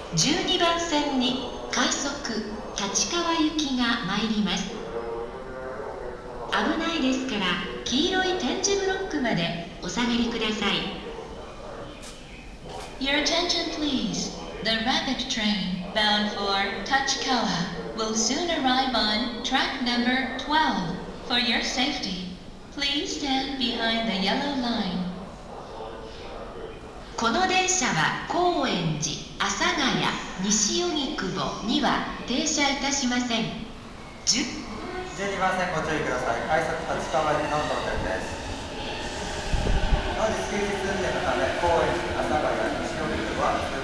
12番線に快速立川行きが参ります。危ないですから黄色い点字ブロックまでお下がりください。 Your attention please. The rapid train bound for Tachikawa will soon arrive on track number 12. For your safety, please stand behind the yellow line. この電車は高円寺、阿佐ヶ谷、西荻窪には停車いたしません。 12番線ご注意ください。快速立川行きの到着です。本日休日運転のため高円寺、阿佐ヶ谷、西荻窪は